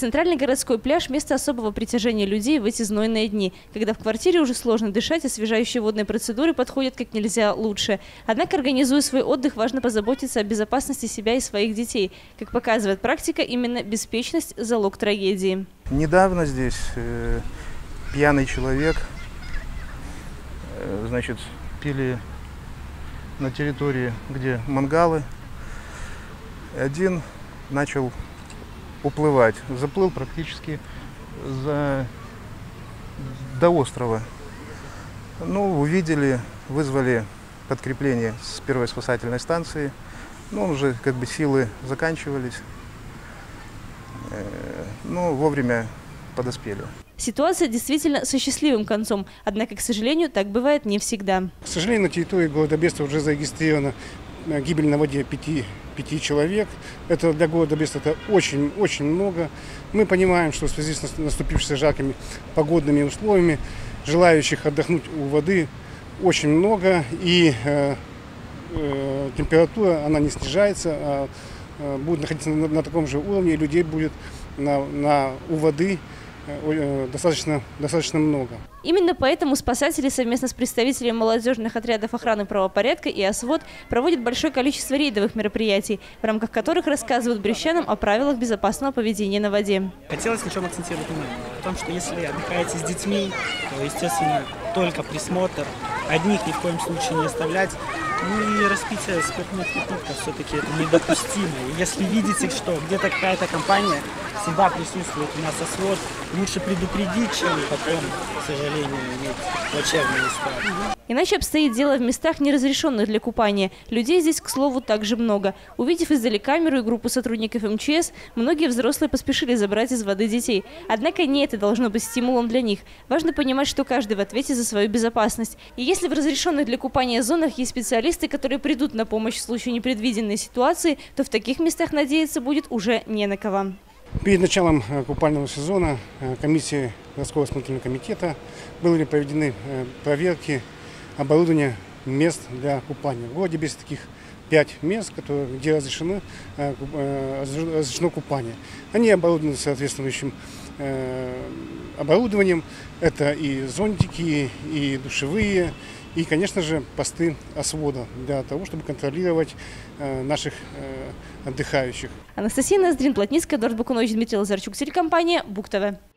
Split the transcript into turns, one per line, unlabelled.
Центральный городской пляж – место особого притяжения людей в эти знойные дни, когда в квартире уже сложно дышать, освежающие водные процедуры подходят как нельзя лучше. Однако, организуя свой отдых, важно позаботиться о безопасности себя и своих детей. Как показывает практика, именно беспечность – залог трагедии.
Недавно здесь пьяный человек, значит, пили на территории, где мангалы. Один начал уплывать, заплыл практически до острова. Ну, увидели, вызвали подкрепление с первой спасательной станции. Ну, уже как бы силы заканчивались. Но вовремя подоспели.
Ситуация действительно со счастливым концом. Однако, к сожалению, так бывает не всегда.
К сожалению, на территории города Бреста уже зарегистрирована гибель на воде 5 человек. Это для города Бреста это очень много. Мы понимаем, что в связи с наступившими жаркими погодными условиями желающих отдохнуть у воды очень много. И температура она не снижается, а будет находиться на таком же уровне. И людей будет у воды достаточно много.
Именно поэтому спасатели совместно с представителями молодежных отрядов охраны правопорядка и ОСВОД проводят большое количество рейдовых мероприятий, в рамках которых рассказывают брестчанам о правилах безопасного поведения на воде.
Хотелось на чем акцентировать внимание. О том, что если отдыхаете с детьми, то, естественно, только присмотр. Одних ни в коем случае не оставлять. Ну и распитие спиртных напитков все-таки это недопустимо. И если видите, что где-то какая-то компания всегда присутствует у нас ОСВОД, лучше предупредить, чем потом, к сожалению, иметь плачевные истории.
Иначе обстоит дело в местах, неразрешенных для купания. Людей здесь, к слову, также много. Увидев издали камеру и группу сотрудников МЧС, многие взрослые поспешили забрать из воды детей. Однако не это должно быть стимулом для них. Важно понимать, что каждый в ответе за свою безопасность. И если в разрешенных для купания зонах есть специалисты, которые придут на помощь в случае непредвиденной ситуации, то в таких местах надеяться будет уже не на кого.
Перед началом купального сезона комиссией городского исполнительного комитета были проведены проверки оборудования мест для купания. В городе без таких 5 мест, где разрешено купание. Они оборудованы соответствующим оборудованием. Это и зонтики, и душевые, и, конечно же, посты ОСВОДа для того, чтобы контролировать наших отдыхающих.
Анастасия Ноздрин, Плотницкая, Эдуард Бакунович, Дмитрий Лазарчук, телекомпания БугТV.